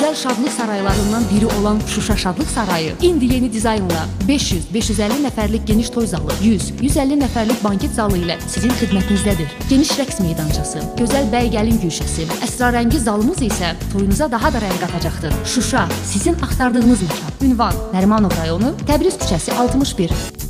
gözəl şadlıq saraylarından biri olan Şuşa Şadlıq Sarayı indi yeni dizaynla 500-550 nəfərlik geniş toy zalı, 100-150 nəfərlik banket zalı ilə sizin xidmətinizdədir. Geniş rəqs meydançası, gözəl bəy-gəlin güşəsi, əsrarəngiz zalımız isə toyunuza daha da rəng qatacaqdır. Şuşa, sizin axtardığınız məkan. Ünvan: Nərimanov rayonu, Təbriz küçəsi 61.